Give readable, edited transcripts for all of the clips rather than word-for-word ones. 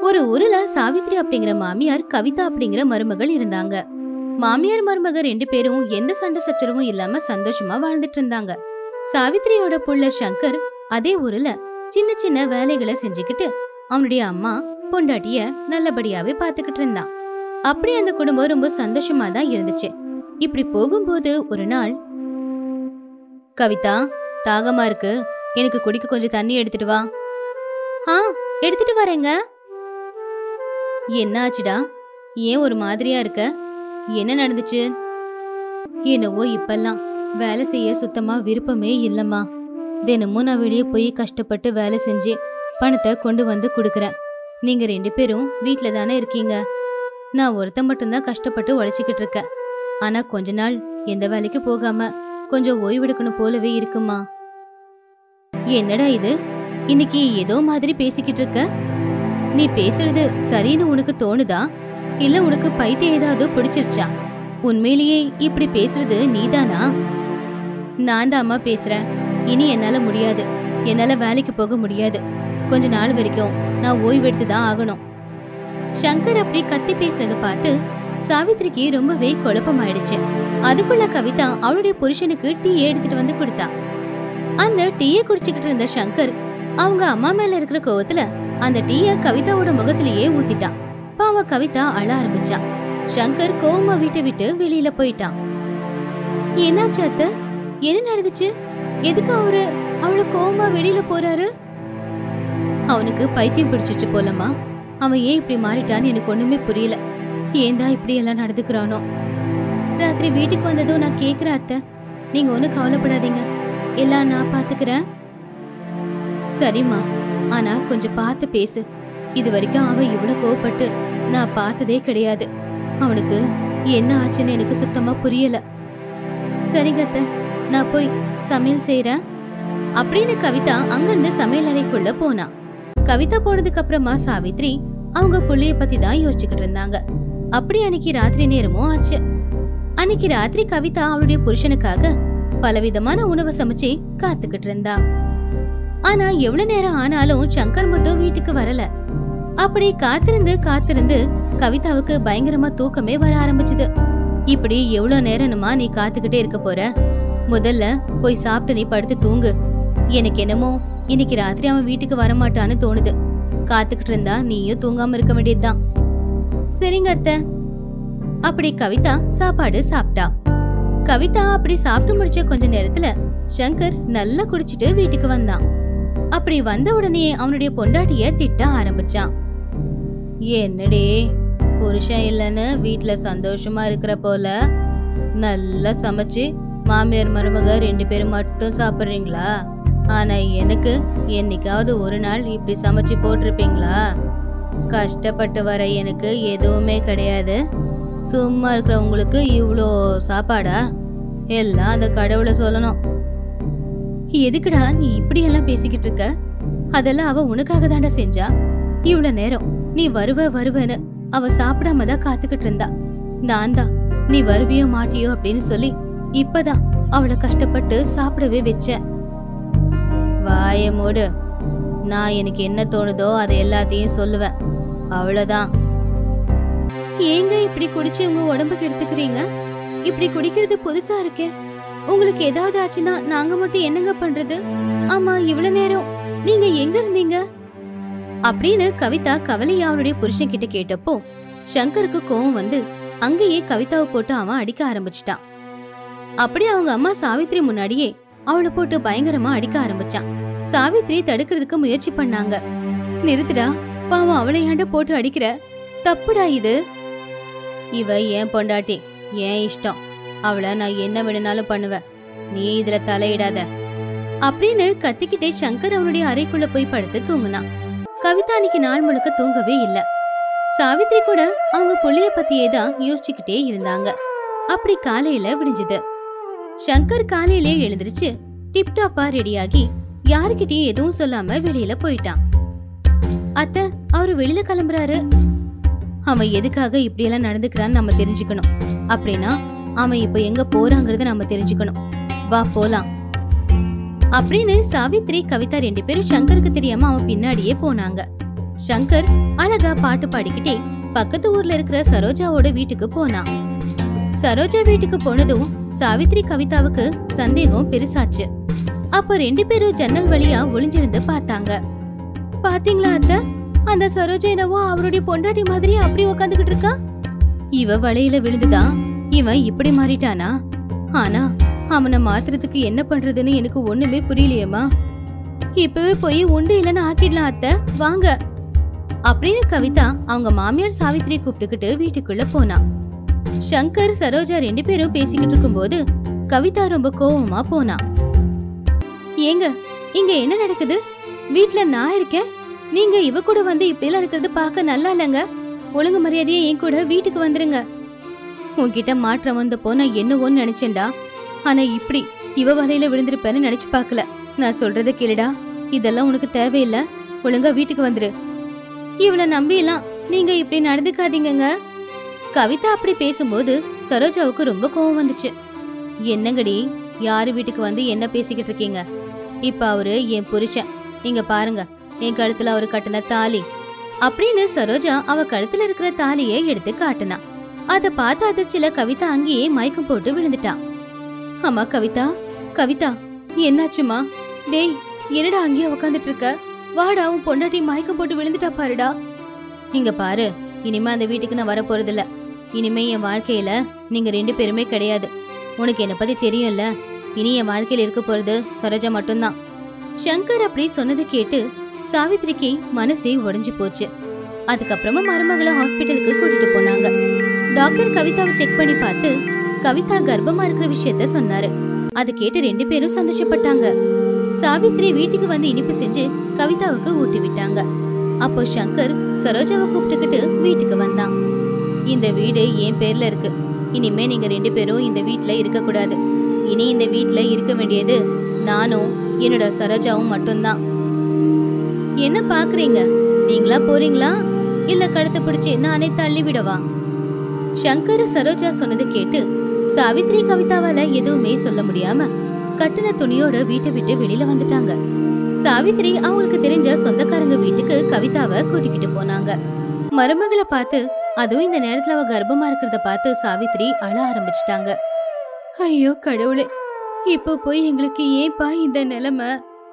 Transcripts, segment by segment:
ஒரு ஊர்ல சாவித்ரி அப்படிங்கிற மாமியார், கவிதா அப்படிங்கிற மருமகள் இருந்தாங்க. மாமியார் மருமக 2 பேரும் எந்த சண்டை சச்சரவும் இல்லாம சந்தோஷமா வாழ்ந்துட்டு இருந்தாங்க. சாவித்ரியோட புள்ள சங்கர் அதே ஊர்ல சின்ன சின்ன வேலைகளை செஞ்சுக்கிட்டு அவனுடைய அம்மா பொண்டாட்டிய நல்லபடியாவே பாத்துக்கிட்டு இருந்தான். அப்படி அந்த குடும்பம் ரொம்ப சந்தோஷமா தான் இருந்துச்சு. இப்படி போகும்போது ஒரு நாள், கவிதா, தாகமா இருக்கு, எனக்கு குடிக்க கொஞ்சம் தண்ணி எடுத்துட்டு வா. ஆ, எடுத்துட்டு வரேங்க. என்ன ஆச்சுடா, ஏன் ஒரு மாதிரியா இருக்க? என்ன நடந்துச்சு? என்னவோ இப்பெல்லாம் வேலை செய்ய சுத்தமா விருப்பமே இல்லம்மா. தினமும் நான் வெளியே போய் கஷ்டப்பட்டு வேலை செஞ்சு பணத்தை கொண்டு வந்து கொடுக்கறேன். நீங்க 2 பேரும் வீட்டுல தானே இருக்கீங்க. நான் ஒருத்த மட்டும்தான் கஷ்டப்பட்டு உழைச்சிக்கிட்டு இருக்கேன். ஆனா கொஞ்ச நாள் எந்த வேலைக்கு போகாம கொஞ்சம் ஓய்வெடுக்கணும் போலவே இருக்குமா. என்னடா இது, இன்னைக்கு ஏதோ மாதிரி பேசிக்கிட்டு இருக்க? நீ பேசுறது சரின்னு உனக்கு தோணுதா, இல்ல உனக்கு பைத்தியம் ஏதாவது பிடிச்சிருச்சா? உண்மையிலேயே இப்படி பேசுறது நீதானா? நான் தான் அம்மா பேசுறேன். இனி என்னால முடியாது, என்னால வேலைக்கு போக முடியாது. கொஞ்ச நாள் வரைக்கும் நான் ஓய்வெடுத்து தான் ஆகணும். சங்கர் அப்படி கத்தி பேசுறத பார்த்து சாவித்ரிக்கு ரொம்பவே குழப்பமாயிடுச்சு. அதுக்குள்ள கவிதா அவளுடைய புருஷனுக்கு டீ எடுத்துட்டு வந்து கொடுத்தா. அந்த டீயை குடிச்சுக்கிட்டு இருந்த சங்கர் அவங்க அம்மா மேல இருக்கிற கோவத்துல அந்த டீய கவிதாவோட முகத்திலேயே ஊத்திட்டான். பாவ கவிதா அழ ஆரம்பிச்சா. சங்கர் கோவமா வீட்டை விட்டு வெளியில போயிட்டான். என்னாச்சு அத்தை? என்ன நடந்துச்சு? எதுக்கு அவளை கோவமா வெளியில போறாரு? அவனுக்கு பைத்தியம் பிடிச்சிச்சு போலமா. அவன் ஏன் இப்படி மாறிட்டான்னு எனக்கு ஒண்ணுமே புரியல. ஏன் தான் இப்படி எல்லாம் நடந்துக்கிறானோ. ராத்திரி வீட்டுக்கு வந்ததும் நான் கேக்குறேன் அத்தை, நீங்க ஒன்னும் கவலைப்படாதீங்க, எல்லாம் நான் பாத்துக்கிறேன். சரிம்மா, ஆனா கொஞ்சம் பார்த்து பேசு. இது வரைக்கும் அவன் இவ்வளவு கோவப்பட்டு நான் பார்த்ததே கிடையாது. அவனுக்கு என்ன ஆச்சுன்னு எனக்கு சுத்தமா புரியல. சரிங்க அத்தை, நான் போய் சமையல் செய்யறேன் அப்படின்னு கவிதா அங்கிருந்து சமையல் அறைக்குள்ள போனா. கவிதா போனதுக்கு அப்புறமா சாவித்ரி அவங்க புள்ளைய பத்தி தான் யோசிச்சுக்கிட்டு இருந்தாங்க. அப்படி அன்னைக்கு ராத்திரி நேரமும் ஆச்சு. அன்னைக்கு ராத்திரி கவிதா அவளுடைய புருஷனுக்காக பலவிதமான உணவை சமைச்சு காத்துக்கிட்டு இருந்தா. ஆனா எவ்வளவு நேரம் ஆனாலும் சங்கர் மட்டும் வீட்டுக்கு வரல. அப்படி காத்திருந்து கவிதாவுக்கு பயங்கரமா தூக்கமே வர ஆரம்பிச்சுது. இப்படி எவ்வளவு நேரமா நீ காத்துக்கிட்டே இருக்க போற? முதல்ல போய் சாப்பிட்டு நீ படுத்து தூங்கு. எனக்கு என்னமோ இன்னைக்கு ராத்திரி அவன் வீட்டுக்கு வரமாட்டான்னு தோணுது. காத்துக்கிட்டு இருந்தா நீயும் தூங்காம இருக்க வேண்டியதுதான். சரிங்க அத்தை. அப்படி கவிதா சாப்பாடு சாப்பிட்டா. கவிதா அப்படி சாப்பிட்டு முடிச்ச கொஞ்ச நேரத்துல சங்கர் நல்லா குடிச்சிட்டு வீட்டுக்கு வந்தான். அப்படி வந்த உடனே அவனுடைய பொண்டாட்டிய திட்ட ஆரம்பிச்சான். என்னடே, புருஷன் இல்லன்னு வீட்டுல சந்தோஷமா இருக்கிற போல நல்லா சமைச்சு மாமியார் மருமக 2 பேரும் மட்டும் சாப்பிடுறீங்களா? ஆனா எனக்கு என்னைக்காவது ஒரு நாள் இப்படி சமைச்சு போட்டிருப்பீங்களா? கஷ்டப்பட்டு வர எனக்கு எதுவுமே கிடையாது. சும்மா இருக்கிறவங்களுக்கு இவ்வளோ சாப்பாடா? எல்லாம் அந்த கடவுளை சொல்லணும். எதுக்குடா நீ இப்படி எல்லாம் பேசிக்கிட்டு இருக்க? அதெல்லாம் அவ உனக்காக தாண்டா செஞ்சா. இவ்வளவு நேரம் நீ வருவன்னு அவ சாப்பிடாம தான் காத்துக்கிட்டு இருந்தா. நான் தான் நீ வருவியோ மாட்டியோ அப்படின்னு சொல்லி இப்பதான் அவளை கஷ்டப்பட்டு சாப்பிடவே வச்சேன். வாய மூடு. நான் எனக்கு என்ன தோணுதோ அதை எல்லாத்தையும் சொல்லுவேன், அவ்வளவுதான். ஏங்க இப்படி குடிச்சு உங்க உடம்புக்கு எடுத்துக்கிறீங்க? இப்படி குடிக்கிறது புதுசா இருக்கே. உங்களுக்கு ஏதாவது ஆச்சுன்னா நாங்க மட்டும் என்னங்க பண்றது? ஆமா, இவ்வளவு நேரம் நீங்க எங்க இருந்தீங்க அப்படின்னு கவிதா கவலையா அவனுடைய புருஷன் கிட்ட கேட்டப்போ சங்கருக்கு கோவம் வந்து அங்கேயே கவிதாவை போட்டு அவன் அடிக்க ஆரம்பிச்சிட்டான். அப்படி அவங்க அம்மா சாவித்ரி முன்னாடியே அவளை போட்டு பயங்கரமா அடிக்க ஆரம்பிச்சான். சாவித்ரி தடுக்கிறதுக்கு முயற்சி பண்ணாங்க. நிறுத்துடா, பாவம் அவளை ஏண்ட போட்டு அடிக்கிற? தப்புடா இது. இவ ஏன் பொண்டாட்டி, ஏன் இஷ்டம். அவளை நான் என்ன வேணும்னாலும் பண்ணுவேன், நீ இதுல தலையிடாத அப்படின்னு கத்திக்கிட்டே சங்கர் அவனுடைய அறைக்குள்ள போய் படுத்து தூங்குனான். கவிதா அன்னைக்கு நாள் முழுக்க தூங்கவே இல்ல. சாவித்ரி கூட அவங்க புள்ளைய பத்தியே தான் யோசிச்சுக்கிட்டே இருந்தாங்க. அப்படி காலையில விடிஞ்சது. சங்கர் காலையிலே எழுந்திருச்சு டிப்டாப்பா ரெடியாகி யாருக்கிட்டயும் எதுவும் சொல்லாம வெளியில போயிட்டான். அத்தை, அவரு வெளியில கிளம்புறாரு. அவன் எதுக்காக இப்படி எல்லாம் நடந்துக்கிறான்னு நம்ம தெரிஞ்சுக்கணும். அப்படின்னா அவன் இப்ப எங்க போறாங்கறத நம்ம தெரிஞ்சுக்கணும். வா போலாம் அப்படின்னு சாவித்ரி கவிதா 2 பேரும் சங்கருக்கு தெரியாம அவன் பின்னாடியே போனாங்க. சங்கர் அழகா பாட்டு பாடிக்கிட்டே பக்கத்து ஊர்ல இருக்கிற சரோஜாவோட வீட்டுக்கு போனான். சரோஜா வீட்டுக்கு போனதும் சாவித்ரி கவிதாவுக்கு சந்தேகம் பெருசாச்சு. அப்ப ரெண்டு பேரும் ஜன்னல் வழியா ஒளிஞ்சிருந்து பார்த்தாங்க. பாத்தீங்களா அத்தை, அந்த சரோஜா என்னவோ அவருடைய பொண்டாட்டி மாதிரி அப்படி உக்காந்துக்கிட்டு இருக்கா. இவ வலையில விழுந்துதான் இவன் இப்படி மாறிட்டானா? ஆனா அவனை மாத்துறதுக்கு என்ன பண்றதுன்னு எனக்கு ஒண்ணுமே புரியலையேம்மா. இப்பவே போய் உண்டு இல்லன்னு ஆக்கிடலாம் அத்தை, வாங்க அப்படின்னு கவிதா அவங்க மாமியார் சாவித்திரியை கூப்பிட்டுக்கிட்டு வீட்டுக்குள்ள போனா. சங்கர் சரோஜா ரெண்டு பேரும் பேசிக்கிட்டு இருக்கும்போது கவிதா ரொம்ப கோவமா போனா. ஏங்க, இங்க என்ன நடக்குது? வீட்ல நான் இருக்கேன், நீங்க இவ கூட வந்து இப்படி எல்லாம் இருக்கிறது பார்க்க நல்லா இல்லங்க. ஒழுங்கு மரியாதையா என் கூட வீட்டுக்கு வந்துருங்க. உன்கிட்ட மாற்றம் வந்தப்போ நான் என்னவோன்னு நினைச்சேன்டா, ஆனா இப்படி இவ வலையில விழுந்திருப்பேன்னு நினைச்சு பாக்கல. நான் சொல்றத கேளுடா, இதெல்லாம் உனக்கு தேவையில்ல, ஒழுங்கா வீட்டுக்கு வந்துரு. இவளை நம்பியெல்லாம் நீங்க இப்படி நடந்துக்காதீங்க. கவிதா அப்படி பேசும்போது சரோஜாவுக்கு ரொம்ப கோவம் வந்துச்சு. என்னங்கடி, யாரு வீட்டுக்கு வந்து என்ன பேசிக்கிட்டு இருக்கீங்க? இப்ப அவரு என் புருஷன், நீங்க பாருங்க என் கழுத்துல அவரு கட்டின தாலி அப்படின்னு சரோஜா அவ கழுத்துல இருக்கிற தாலியை எடுத்து காட்டுனா. அத பார்த்த அதிர்ச்சியில கவிதா அங்கேயே மயக்கம் போட்டு விழுந்துட்டான். அம்மா கவிதா, கவிதா என்னாச்சுமா? டேய், என்னடா அங்கேயே உக்காந்துட்டு இருக்க? வாடா, உன் பொண்டாட்டி மயக்கம் போட்டு விழுந்துட்டா பாருடா. இங்க பாரு, இனிமே அந்த வீட்டுக்கு நான் வர போறதில்ல. இனிமே என் வாழ்க்கையில நீங்க ரெண்டு பேருமே கிடையாது. உனக்கு என்ன பத்தி தெரியும்ல, இனி என் வாழ்க்கையில இருக்க போறது சரோஜா மட்டும்தான். சங்கர் அப்படி சொன்னது கேட்டு சாவித்திரிக்கு மனசே உடைஞ்சு போச்சு. அதுக்கப்புறமா மருமகளை ஹாஸ்பிட்டலுக்கு கூட்டிட்டு போனாங்க. டாக்டர் கவிதாவை செக் பண்ணி பார்த்து கவிதா கர்ப்பமா இருக்கிற விஷயத்த சொன்னாரு. அது கேட்டு ரெண்டு பேரும் சந்தோஷப்பட்டாங்க. சாவித்ரி வீட்டுக்கு வந்து இனிப்பு செஞ்சு கவிதாவுக்கு ஊட்டி விட்டாங்க. அப்போ சங்கர் சரோஜாவை கூப்பிட்டுக்கிட்டு வீட்டுக்கு வந்தான். இந்த வீடு என் பேர்ல இருக்கு, இனிமே நீங்க ரெண்டு பேரும் இந்த வீட்டுல இருக்க கூடாது. இனி இந்த வீட்டுல இருக்க வேண்டியது நானும் என்னோட சரோஜாவும் மட்டும்தான். என்ன பாக்குறீங்க? நீங்களா போறீங்களா, இல்ல கழுத்தை பிடிச்சு நானே தள்ளி விடவா? சங்கர் சரோஜா சொன்னது கேட்டு சாவித்ரி கவிதாவால எதுவுமே சொல்ல முடியாம கட்டின துணியோட வீட்டை விட்டு வெளியில வந்துட்டாங்க. சாவித்ரி அவங்களுக்கு தெரிஞ்ச சொந்தக்காரங்க வீட்டுக்கு கவிதாவை கூட்டிக்கிட்டு போனாங்க. மருமகளை பார்த்து, அதுவும் இந்த நேரத்துல அவ கர்ப்பமா இருக்கிறத பார்த்து சாவித்ரி அழ ஆரம்பிச்சிட்டாங்க. ஐயோ கடவுளே, இப்போ போய் எங்களுக்கு ஏன்பா இந்த நிலைமை?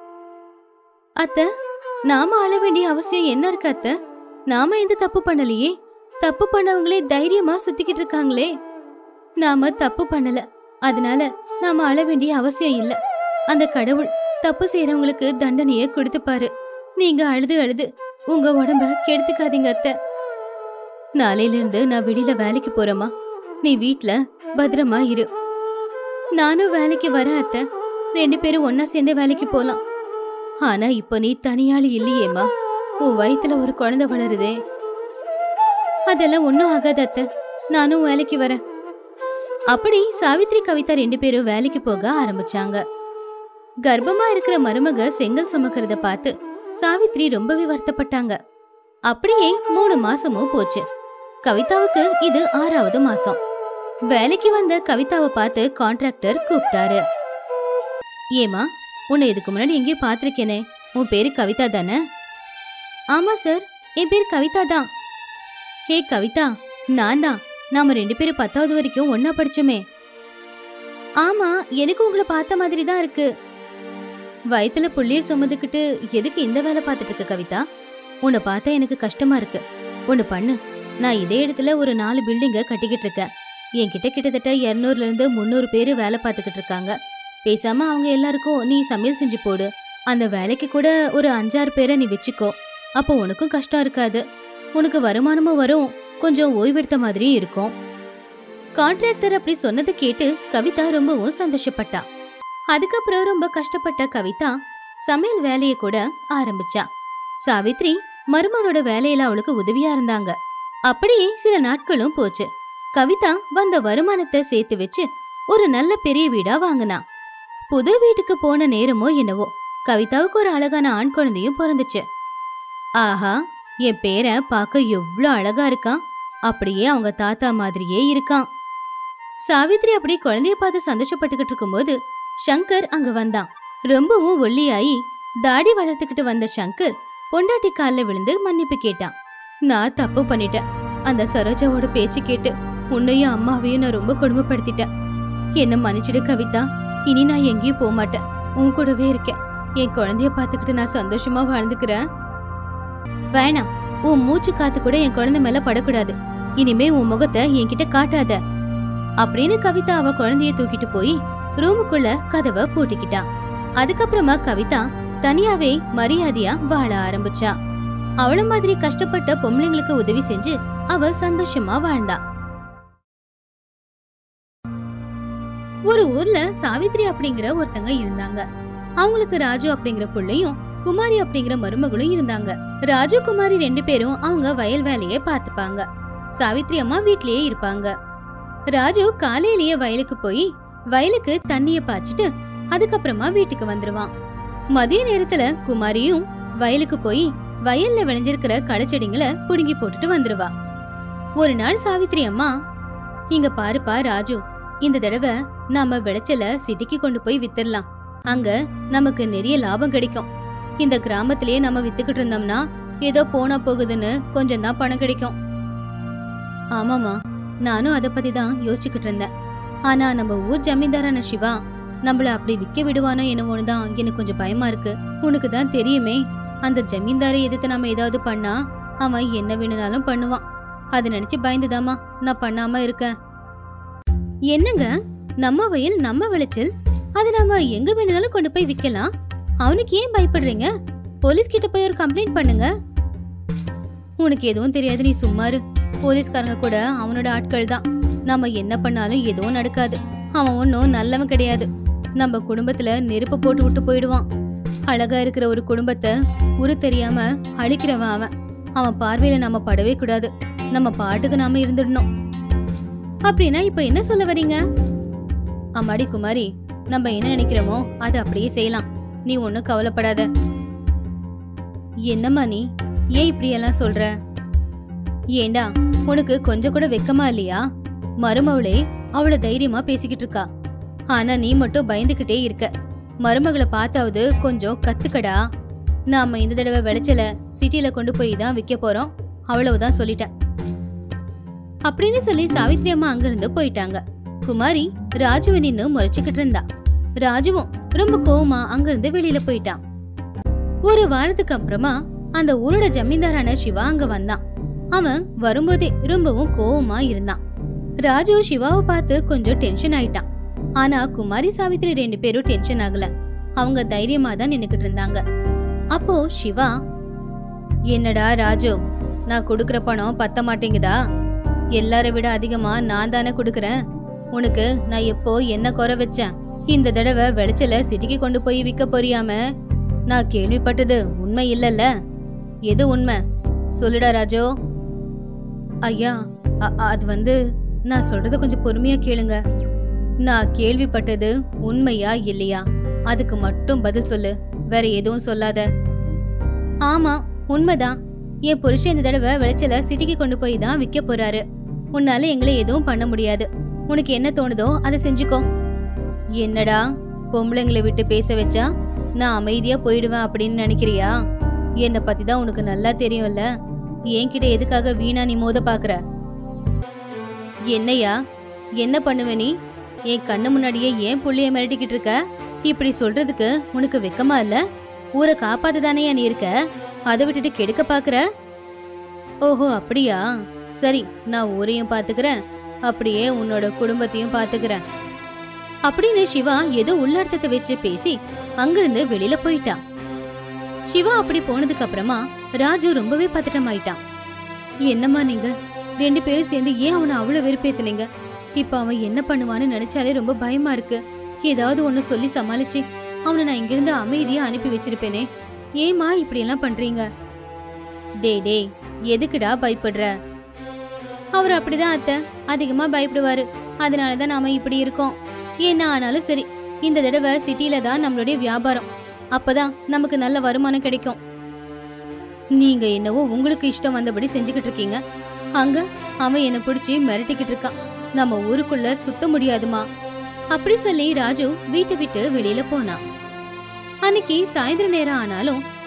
அத்தை, நாம அழ வேண்டிய அவசியம் என்ன இருக்கு அத்தை? நாம எந்த தப்பு பண்ணலையே. தப்பு பண்ணவங்களே தைரியமா சுத்திக்கிட்டு இருக்காங்களே. நாம தப்பு பண்ணல, அதனால நாம அழ வேண்டிய அவசியம் இல்ல. அந்த கடவுள் தப்பு செய்யறவங்களுக்கு தண்டனைய கொடுத்துப்பாரு. நீங்க அழுது அழுது உங்க உடம்ப கெடுத்துக்காதீங்க அத்தை. நாளையில இருந்து நான் வெளியில வேலைக்கு போறேம்மா, நீ வீட்ல பத்திரமா இரு. நானும் வேலைக்கு வரேன் அத்தை, ரெண்டு பேரும் ஒன்னா சேர்ந்து வேலைக்கு போலாம். ஆனா இப்போ நீ தனியாளு இல்லையேம்மா, உன் வயித்துல ஒரு குழந்தை வளருதே. அதெல்லாம் ஒன்னும் ஆகாத அத்தை, நானும் வேலைக்கு வரேன். அப்படி சாவித்ரி கவிதா ரெண்டு பேரும் வேலைக்கு போக ஆரம்பிச்சாங்க. கர்ப்பமா இருக்கிற மருமக செங்கல் சுமக்கிறத பார்த்து சாவித்ரி ரொம்பவே வருத்தப்பட்டாங்க. அப்படியே 3 மாசமும் போச்சு. கவிதாவுக்கு இது 6வது மாசம். வேலைக்கு வந்த கவிதாவை பார்த்து கான்ட்ராக்டர் கூப்பிட்டாரு. ஏமா, உன்னை இதுக்கு முன்னாடி எங்கேயும் பாத்திருக்கேனே, உன் பேரு கவிதா தானே? ஆமா சார், என் பேர் கவிதா தான். ஹே கவிதா, நான் தான். நாம ரெண்டு பேரும் 10வது வரைக்கும் ஒன்னா படிச்சோமே. ஆமா, எனக்கு உங்களை பார்த்த மாதிரி தான் இருக்கு. வயித்துல புள்ளிய சுமந்துக்கிட்டு எதுக்கு இந்த வேலை பார்த்துட்டு இருக்க கவிதா? உன்னை பார்த்தா எனக்கு கஷ்டமா இருக்கு. ஒன்னு பண்ணு, நான் இதே இடத்துல ஒரு 4 பில்டிங்க கட்டிக்கிட்டு இருக்கேன். என்கிட்ட கிட்டத்தட்ட 200ல இருந்து 300 பேரு வேலை பார்த்துக்கிட்டு இருக்காங்க. பேசாம அவங்க எல்லாருக்கும் நீ சமையல் செஞ்சு போடு. அந்த வேலைக்கு கூட ஒரு 5-6 பேரை நீ வச்சுக்கோ. அப்போ உனக்கும் கஷ்டம் இருக்காது, உனக்கு வருமானமும் வரும், கொஞ்சம் ஓய்வெடுத்த மாதிரியும் இருக்கும். கான்ட்ராக்டர் அப்படி சொன்னது கேட்டு கவிதா ரொம்பவும் சந்தோஷப்பட்டா. அதுக்கப்புறம் ரொம்ப கஷ்டப்பட்ட கவிதா சமையல் வேலையை கூட ஆரம்பிச்சா. சாவித்ரி மருமனோட வேலையில அவளுக்கு உதவியா இருந்தாங்க. அப்படியே சில நாட்களும் போச்சு. கவிதா வந்த வருமானத்தை சேர்த்து வச்சு ஒரு நல்ல பெரிய வீடா வாங்கினா. புது வீட்டுக்கு போன நேரமோ என்னவோ கவிதாவுக்கு ஒரு அழகான ஆண் குழந்தையும் பிறந்துச்சு. ஆஹா, என் பேரன் பார்க்க எவ்வளவு அழகா இருக்கான், அப்படியே அவங்க தாத்தா மாதிரியே இருக்கான். சாவித்ரி அப்படி குழந்தைய பார்த்து சந்தோஷப்பட்டுக்கிட்டு இருக்கும்போது சங்கர் அங்க வந்தான். ரொம்பவும் ஒல்லியாயி தாடி வளர்த்துக்கிட்டு வந்த சங்கர் பொண்டாட்டி கால்ல விழுந்து மன்னிப்பு கேட்டான். நான் தப்பு பண்ணிட்டேன். அந்த சரோஜாவோட பேச்சு கேட்டு உன்னையும் அம்மாவையும் நான் ரொம்ப கொடுமைப்படுத்திட்டேன். என்ன மன்னிச்சிடு கவிதா. இனி நான் எங்கேயும் போக மாட்டேன். உன் கூடவே இருக்கேன். என் குழந்தைய பாத்துக்கிட்டு நான் சந்தோஷமா வாழ்ந்துக்கிறேன். வேணாம், உன் மூச்சு காத்து கூட என் குழந்தை மேல படக்கூடாது. இனிமே உன் முகத்தை என்கிட்ட காட்டாத அப்படின்னு கவிதா அவ குழந்தைய தூக்கிட்டு போய் ரூமுக்குள்ள கதவை பூட்டிக்கிட்டான். அதுக்கப்புறமா கவிதா தனியாவே மரியாதையா வாழ ஆரம்பிச்சா. அவள மாதிரி கஷ்டப்பட்ட பொம்பளைங்களுக்கு உதவி செஞ்சு அவ சந்தோஷமா வாழ்ந்தா. ஒரு ஊர்ல சாவித்ரி அப்படிங்கிற ஒருத்தங்க இருந்தாங்க. அவங்களுக்கு ராஜு அப்படிங்கிற புள்ளையும் குமாரி அப்படிங்கிற மருமகளும் இருந்தாங்க. ராஜு குமாரி 2 பேரும் அவங்க வயல் வேலையே பாத்துப்பாங்க. சாவித்ரி அம்மா வீட்லயே இருப்பாங்க. ராஜு காலையிலேயே வயலுக்கு போய் வயலுக்கு தண்ணிய பாய்ச்சிட்டு அதுக்கப்புறமா வீட்டுக்கு வந்துருவான். மதிய நேரத்துல குமாரியும் வயலுக்கு போய் வயல்ல விளைஞ்சிருக்கிற களச்செடிங்களை புடுங்கி போட்டுட்டு வந்துருவா. ஒரு நாள் சாவித்ரி அம்மா, இங்க பாருப்பா ராஜு, இந்த தடவை நாம விளைச்சல சிட்டிக்கு கொண்டு போய் வித்துடலாம். அங்க நமக்கு நிறைய லாபம் கிடைக்கும். இந்த கிராமத்திலேயே நம்ம வித்துக்கிட்டு இருந்தோம்னா ஏதோ போனா போகுதுன்னு கொஞ்சம் தான் பணம் கிடைக்கும். ஆமாமா, நானும் அத பத்தி தான் யோசிச்சுக்கிட்டு இருந்தேன். ஆனா நம்ம ஊர் ஜமீன்தாரான சிவா நம்மள அப்படி விக்க விடுவானோ என்னவோன்னு தான் எனக்கு கொஞ்சம் பயமா இருக்கு. உனக்கு தான் தெரியுமே, அந்த ஜமீன்தாரை எதிர்த்து நம்ம ஏதாவது பண்ணா அவன் என்ன வேணும்னாலும் பண்ணுவான். அதை நினைச்சு பயந்துதாமா நான் பண்ணாம இருக்கேன். என்னங்க, நம்ம வயல் நம்ம விளைச்சல், அது நாம எங்க வேணும்னாலும் கொண்டு போய் விக்கலாம். அவனுக்கு ஏன் பயப்படுறீங்க? போலீஸ் கிட்ட போய் ஒரு கம்ப்ளைண்ட் பண்ணுங்க. உனக்கு எதுவும் தெரியாது, நீ சும்மாரு. போலீஸ்காரங்க கூட அவனோட ஆட்கள் தான். நம்ம என்ன பண்ணாலும் எதுவும் நடக்காது. அவன் ஒன்னும் நல்லவன் கிடையாது. நம்ம குடும்பத்துல நெருப்பு போட்டு விட்டு போயிடுவான். அழகா இருக்கிற ஒரு குடும்பத்தை உரு தெரியாம அழிக்கிறவன் அவன். அவன் பார்வையில நம்ம படவே கூடாது. நம்ம பாட்டுக்கு நாம இருந்துடணும். அப்படின்னா இப்ப என்ன சொல்ல வரீங்க? அம்மாடி குமாரி, நம்ம என்ன நினைக்கிறோமோ அதை அப்படியே செய்யலாம். நீ ஒன்னும் கவலைப்படாத. என்னம்மா நீ ஏன் இப்படி எல்லாம் சொல்ற? ஏண்டா, உனக்கு கொஞ்சம் கூட வெக்கமா இல்லையா? மருமவளே அவளை தைரியமா பேசிக்கிட்டு இருக்கா. ஆனா நீ மட்டும் பயந்துகிட்டே இருக்க. மருமகளை பார்த்தாவது கொஞ்சம் கத்துக்கடா. நாம இந்த தடவை விளைச்சல சிட்டில கொண்டு போய் தான் விற்க போறோம், அவ்வளவுதான் சொல்லிட்டேன் அப்படின்னு சொல்லி சாவித்ரி அம்மா அங்கிருந்து போயிட்டாங்க. குமாரி ராஜுவை நின்னு முறைச்சுக்கிட்டு இருந்தா. ராஜுவும் ரொம்ப கோவமா அங்கிருந்து வெளியில போயிட்டான். ஒரு வாரத்துக்கு அப்புறமா அந்த ஊரோட ஜமீன்தாரான சிவா அங்க வந்தான். அவன் வரும்போதே ரொம்பவும் கோவமா இருந்தான். ராஜு சிவாவை பார்த்து கொஞ்சம் டென்ஷன் ஆயிட்டான். ஆனா குமாரி சாவித்ரி 2 பேரும் டென்ஷன் ஆகல. அவங்க தைரியமா தான் நின்னுக்கிட்டு இருந்தாங்க. அப்போ சிவா, என்னடா ராஜு, நான் கொடுக்கற பணம் பத்த மாட்டேங்குதா? எல்லாரை விட அதிகமா நான் தானே கொடுக்கறேன். உனக்கு நான் எப்போ என்ன குறை வச்சேன்? இந்த தடவை விளைச்சல சிட்டிக்கு கொண்டு போய் விற்க போறியாம? நான் கேள்விப்பட்டது உண்மை இல்லல்ல? எது உண்மை சொல்லுடா ராஜு. ஐயா, அது நான் சொல்றத கொஞ்சம் பொறுமையா கேளுங்க. நான் கேள்விப்பட்டது உண்மையா இல்லையா அதுக்கு மட்டும் பதில் சொல்லு, வேற எதுவும் சொல்லாத. ஆமா, உண்மைதான். என் புருஷன் இந்த தடவை விளைச்சல சிட்டிக்கு கொண்டு போய் தான் விற்க போறாரு. உன்னால எங்களை எதுவும் பண்ண முடியாது. உனக்கு என்ன தோணுதோ அதை செஞ்சுக்கோ. என்னடா, பொம்பளைங்களை விட்டு பேச வச்சா நான் அமைதியா போயிடுவேன் அப்படின்னு நினைக்கிறியா? என்னை பத்தி தான் உனக்கு நல்லா தெரியும்ல. என்கிட்ட எதுக்காக வீணா நீ மோத பாக்குற? என்னையா, என்ன பண்ணுவ நீ? என் கண்ணு முன்னாடியே ஏன் புள்ளைய மிரட்டிக்கிட்டு இருக்க? இப்படி சொல்றதுக்கு உனக்கு வெக்கமா இல்ல? ஊரை காப்பாத்து தானேயா நீ இருக்க, அதை விட்டுட்டு கெடுக்க பாக்குற? ஓஹோ அப்படியா, சரி, நான் ஊரையும் பாத்துக்கிறேன், அப்படியே உன்னோட குடும்பத்தையும் பாத்துக்கிறேன் அப்படின்னு சிவா ஏதோ உள்ளார்த்தத்தை வச்சு பேசி அங்கிருந்து வெளியில போயிட்டான். சிவா அப்படி போனதுக்கு அப்புறமா ராஜு ரொம்பவே பதட்டமாயிட்டான். என்னம்மா நீங்க 2 பேரும் சேர்ந்து ஏன் அவனை அவ்வளவு வெறுப்பேத்துனீங்க? இப்ப அவன் என்ன பண்ணுவான்னு நினைச்சாலே ரொம்ப பயமா இருக்கு. ஏதாவது ஒண்ணு சொல்லி சமாளிச்சு அவனை நான் இங்கிருந்து அமைதியா அனுப்பி வச்சிருப்பேனே. ஏமா இப்படி எல்லாம் பண்றீங்க? டே எதுக்குடா பயப்படுற? அவர் அப்படிதான் அத்தை, அதிகமா பயப்படுவாரு. அதனாலதான் நாம இப்படி இருக்கோம். என்ன ஆனாலும் சரி, இந்த தடவை சிட்டில தான் நம்மளுடைய வியாபாரம். அப்பதான் நமக்கு நல்ல வருமானம் கிடைக்கும். நீங்க என்னவோ உங்களுக்கு இஷ்டம் வந்தபடி செஞ்சுக்கிட்டு இருக்கீங்க. அங்க அவன் என்ன பிடிச்சி மிரட்டிக்கிட்டு இருக்கான். நம்ம ஊருக்குள்ள சுத்த முடியாதுமா அப்படி சொல்லி ராஜு வீட்டை விட்டு வெளியில போனான். அன்னைக்கு சாயந்தர நேரம் ஆனாலும்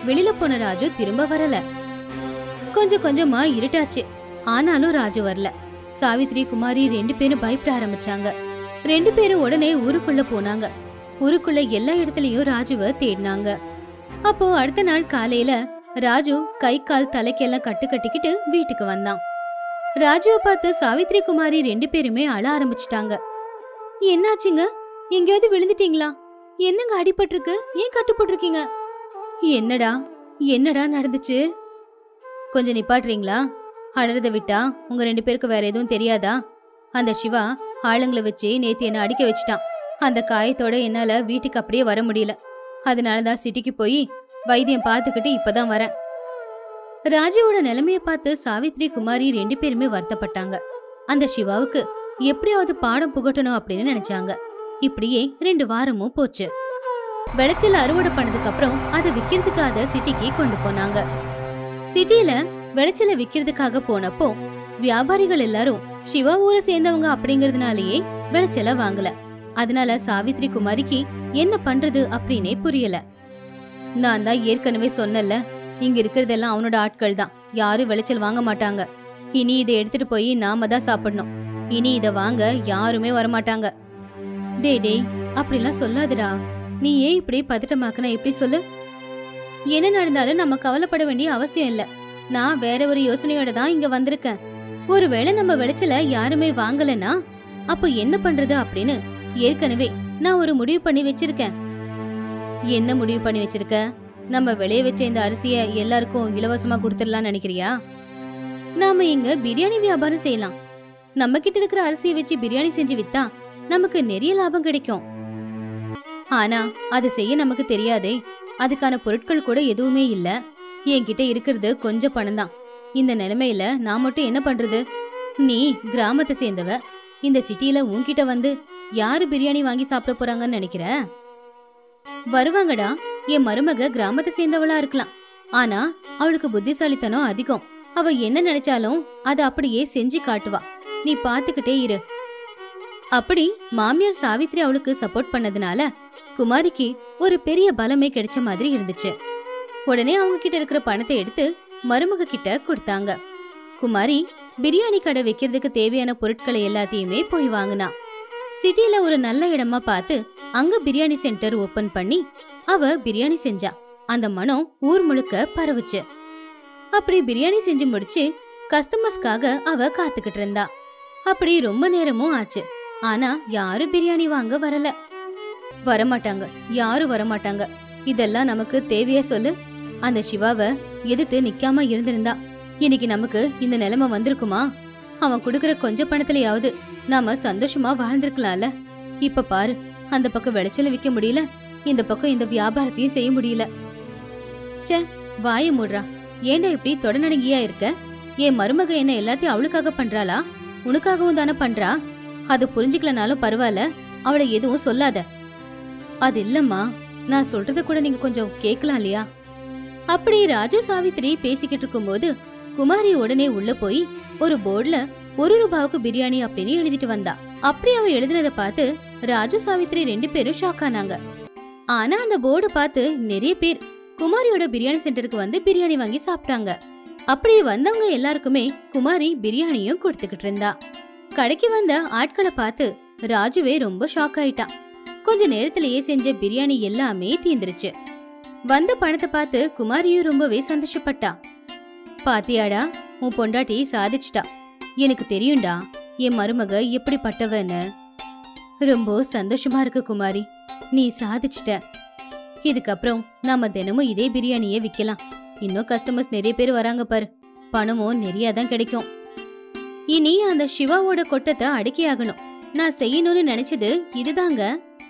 வெளியில போன ராஜு திரும்ப வரல. கொஞ்சம் கொஞ்சமா இருட்டாச்சு. ஆனாலும் ராஜு வரல. சாவித்ரி குமாரி 2 பேரும் பயப்பட ஆரம்பிச்சாங்க. 2 பேரும் உடனே ஊருக்குள்ள போனாங்க. ஊருக்குள்ள எல்லா இடத்துலயும் ராஜுவை தேடினாங்க. அப்போ அடுத்த நாள் காலையில ராஜு கை கால் தலைக்கெல்லாம் கட்டு கட்டிக்கிட்டு வீட்டுக்கு வந்தான். ராஜுவை பார்த்து சாவித்ரி குமாரி 2 பேருமே அழ ஆரம்பிச்சிட்டாங்க. என்னாச்சுங்க? எங்கேயாவது விழுந்துட்டீங்களா? என்னங்க அடிபட்டிருக்கு? ஏன் கட்டு போட்டிருக்கீங்க? என்னடா என்னடா நடந்துச்சு? கொஞ்சம் நிப்பாட்டுறீங்களா? அழறத விட்டா உங்க 2 பேருக்கு வேற எதுவும் தெரியாதா? அந்த சிவா ஆளுங்களை வச்சு நேத்து என்ன அடிக்க வச்சுட்டான். அந்த காயத்தோட என்னால வீட்டுக்கு அப்படியே வர முடியல. அதனாலதான் சிட்டிக்கு போய் வைத்தியம் பார்த்துக்கிட்டு இப்பதான் வரேன். ராஜுவோட நிலைமைய பார்த்து சாவித்ரி குமாரி 2 பேருமே வருத்தப்பட்டாங்க. அந்த சிவாவுக்கு எப்படியாவது பாடம் புகட்டணும் அப்படின்னு நினைச்சாங்க. இப்படியே 2 வாரமும் போச்சு. விளைச்சல் அறுவடை பண்ணதுக்கு அப்புறம் அதை விக்கிறதுக்காக சிட்டிக்கு கொண்டு போனாங்க. சிட்டில விளைச்சலை விக்கிறதுக்காக போனப்போ வியாபாரிகள் எல்லாரும் சிவா ஊரை சேர்ந்தவங்க அப்படிங்கறதுனாலயே விளைச்சல வாங்கல. அதனால சாவித்ரி குமாரிக்கு என்ன பண்றது அப்படின்னே புரியல. நான் தான் ஏற்கனவே சொன்னல, இங்க இருக்கிறதெல்லாம் அவனோட ஆட்கள் தான். யாரும் விளைச்சல் வாங்க மாட்டாங்க. இனி இதை எடுத்துட்டு போய் நாம தான் சாப்பிடணும். இனி இத வாங்க யாருமே வரமாட்டாங்க. டேய் அப்படிலாம் சொல்லாதடா. நீ ஏன் இப்படி பதட்டமாக்குன? எப்படி சொல்லு? என்ன நடந்தாலும் நம்ம கவலைப்பட வேண்டிய அவசியம் இல்ல. நான் வேற ஒரு யோசனையோட தான் இங்க வந்திருக்கேன். ஒருவேளை நம்ம விளைச்சல யாருமே வாங்கலன்னா அப்போ என்ன பண்றது அப்படின்னு ஏற்கனவே நான் ஒரு முடிவு பண்ணி வச்சிருக்கேன். என்ன முடிவு பண்ணி வச்சிருக்க? நம்ம விளைய வச்ச இந்த அரிசிய எல்லாருக்கும் இலவசமா கொடுத்துடலாம்னு நினைக்கிறியா? நாம இங்க பிரியாணி வியாபாரம் செய்யலாம். நம்ம கிட்ட இருக்கிற அரிசியை வச்சு பிரியாணி செஞ்சு வித்தா நமக்கு நிறைய லாபம் கிடைக்கும். ஆனா அது செய்ய நமக்கு தெரியாதே. அதுக்கான பொருட்கள் கூட எதுவுமே இல்ல. என்கிட்ட இருக்கிறது கொஞ்சம் பணம் தான். இந்த நிலைமையில நான் மட்டும் என்ன பண்றது? நீ கிராமத்தை சேர்ந்தவ. இந்த சிட்டில உன்கிட்ட வந்து யாரு பிரியாணி வாங்கி சாப்பிட போறாங்கன்னு நினைக்கிற? வருவாங்கடா. என் மருமக கிராமத்தை சேர்ந்தவளா இருக்கலாம். ஆனா அவளுக்கு புத்திசாலித்தனம் அதிகம். அவ என்ன நினைச்சாலும் அத அப்படியே செஞ்சு காட்டுவா. நீ பாத்துக்கிட்டே இரு. அப்படி மாமியார் சாவித்ரி அவளுக்கு சப்போர்ட் பண்ணதுனால குமாரிக்கு ஒரு பெரிய பலமே கிடைச்ச மாதிரி இருந்துச்சு. உடனே அவங்க கிட்ட இருக்கிற பணத்தை எடுத்து மருமக கிட்ட கொடுத்தாங்க. குமாரி பிரியாணி கடை வைக்கிறதுக்கு தேவையான பொருட்களை எல்லாத்தையுமே போய் வாங்கினா. சிட்டில ஒரு நல்ல இடமா பார்த்து அங்க பிரியாணி சென்டர் ஓபன் பண்ணி அவ பிரியாணி செஞ்சா. அந்த மனம் ஊர் முழுக்க பரவுச்சு. அப்படி பிரியாணி செஞ்சு முடிச்சு கஸ்டமர்ஸ்க்காக அவ காத்துக்கிட்டு இருந்தா. அப்படி ரொம்ப நேரமும் ஆச்சு. ஆனா யாரும் பிரியாணி வாங்க வரல. வரமாட்டாங்க, யாரும் வரமாட்டாங்க. இதெல்லாம் நமக்கு தேவையா சொல்லு? அந்த சிவாவை எதிர்த்து நிக்காம இருந்திருந்தா இன்னைக்கு நமக்கு இந்த நிலைமை வந்திருக்குமா? அவன் கொடுக்கற கொஞ்சம் பணத்திலேயாவது நாம சந்தோஷமா வாழ்ந்திருக்கலாம்ல. இப்ப பாரு, அந்த பக்கம் விளைச்சல விக்க முடியல, இந்த பக்கம் இந்த வியாபாரத்தையும் செய்ய முடியல. சே, வாய மூடுறா. ஏண்டா இப்படி தொடநடங்கியா இருக்க? என் மருமக என்ன எல்லாத்தையும் அவளுக்காக பண்றாளா? உனக்காகவும் தானே பண்றா. அது புரிஞ்சுக்கலனாலும் பரவாயில்ல, அவளை எதுவும் சொல்லாத. அது இல்லம்மா, நான் சொல்றத கூட நீங்க கொஞ்சம் கேட்கலாம் இல்லையா? அப்படி ராஜு சாவித்ரி பேசிக்கிட்டு இருக்கும் போது குமாரி உடனே உள்ள போய் ஒரு போர்டுல 1 ரூபாவுக்கு பிரியாணி அப்படின்னு எழுதிட்டு வந்தா. அப்படி அவ எழுதினதை பார்த்து ராஜு சாவித்ரி 2 பேரும் ஷாக் ஆனாங்க. ஆனா அந்த போர்டை பார்த்து நிறைய பேர் குமாரியோட பிரியாணி சென்டருக்கு வந்து பிரியாணி வாங்கி சாப்பிட்டாங்க. அப்படி வந்தவங்க எல்லாருக்குமே குமாரி பிரியாணியும் கொடுத்துக்கிட்டு இருந்தா. கடைக்கு வந்த ஆட்களை பார்த்து ராஜுவே ரொம்ப ஷாக் ஆயிட்டான். கொஞ்ச நேரத்திலேயே செஞ்ச பிரியாணி எல்லாமே தீந்துருச்சு. வந்த பணத்தை பார்த்து குமாரியும் ரொம்பவே சந்தோஷப்பட்டா. பாத்தியாடா, உன் பொண்டாட்டி சாதிச்சிட்டா. எனக்கு தெரியும்டா என் மருமக எப்படிப்பட்டவன்னு. ரொம்ப சந்தோஷமா இருக்கு குமாரி, நீ சாதிச்சிட்ட. இதுக்கப்புறம் நாம தினமும் இதே பிரியாணியே விக்கலாம். இன்னும் கஸ்டமர்ஸ் நிறைய பேர் வராங்க பாரு, பணமும் நிறைய தான் கிடைக்கும். இனி அந்த சிவாவோட கொட்டத்தை அடக்கி ஆகணும். நான் செய்யணும்னு நினைச்சது இதுதாங்க.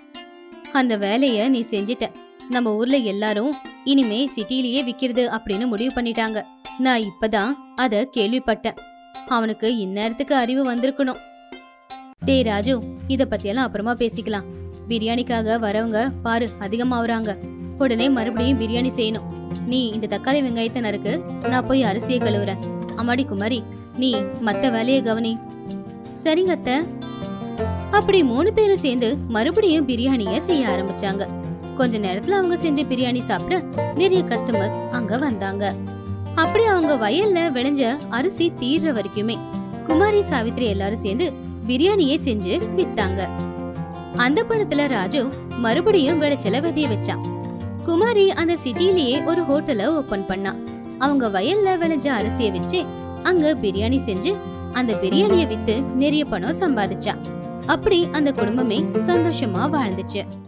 அந்த வேலைய நீ செஞ்சிட்ட. நம்ம ஊர்ல எல்லாரும் இனிமே சிட்டிலேயே விக்கிறது அப்படின்னு முடிவு பண்ணிட்டாங்க. நான் இப்பதான் அத கேள்விப்பட்டேன். அவனுக்கு இந்நேரத்துக்கு அறிவு வந்திருக்கணும். டேய் ராஜு, இத பத்தியெல்லாம் அப்புறமா பேசிக்கலாம். பிரியாணிக்காக வரவங்க பாரு அதிகமாகறாங்க. உடனே மறுபடியும் பிரியாணி செய்யணும். நீ இந்த தக்காளி வெங்காயத்தை நறுக்கு, நான் போய் அரிசியை கழுவுறேன். அம்மாடி குமாரி, நீ மத்த வேலையை கவனி. சரிங்க அத்தை. அப்படி 3 பேரும் சேர்ந்து மறுபடியும் பிரியாணிய செய்ய ஆரம்பிச்சாங்க. கொஞ்ச நேரத்துல அவங்க செஞ்ச பிரியாணி சாப்பிட நிறைய கஸ்டமர்ஸ் அங்க வந்தாங்க. அப்படி அவங்க வயல்ல விளைஞ்ச அரிசி தீர்ற வரைக்குமே குமாரி சாவித்ரி எல்லாரும் சேர்ந்து பிரியாணியே செஞ்சு வித்தாங்க. அந்த பணத்துல ராஜு மறுபடியும் விளைச்சல விதைய வச்சான். குமாரி அந்த சிட்டிலேயே ஒரு ஹோட்டலை ஓபன் பண்ணா. அவங்க வயல்ல விளைஞ்ச அரிசிய வச்சு அங்க பிரியாணி செஞ்சு அந்த பிரியாணிய வித்து நிறைய பணம் சம்பாதிச்சா. அப்படி அந்த குடும்பமே சந்தோஷமா வாழ்ந்துச்சு.